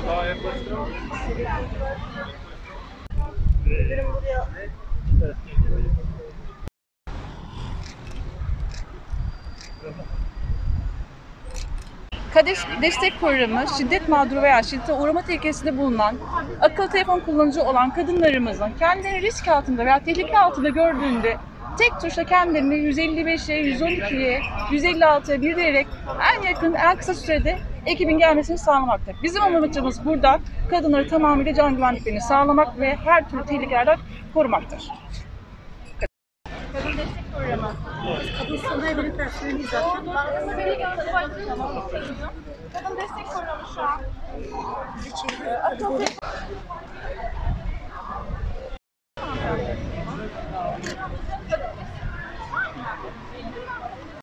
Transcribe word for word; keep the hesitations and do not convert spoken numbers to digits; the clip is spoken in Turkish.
KADES destek programı, şiddet mağduru veya şiddete uğrama tehlikesinde bulunan, akıllı telefon kullanıcı olan kadınlarımızın kendilerini risk altında veya tehlike altında gördüğünde tek tuşla kendilerini yüz elli beşe, yüz on ikiye, yüz elli altıya bildirerek en yakın, en kısa sürede ekibin gelmesini sağlamaktır. Bizim amacımız burada kadınları tamamıyla can güvenliklerini sağlamak ve her türlü tehlikelerden korumaktır. Kadın destek programı. Kadın sanayi bilim personeliyiz zaten. Kadın destek programı şu an. Bizi çekiyor.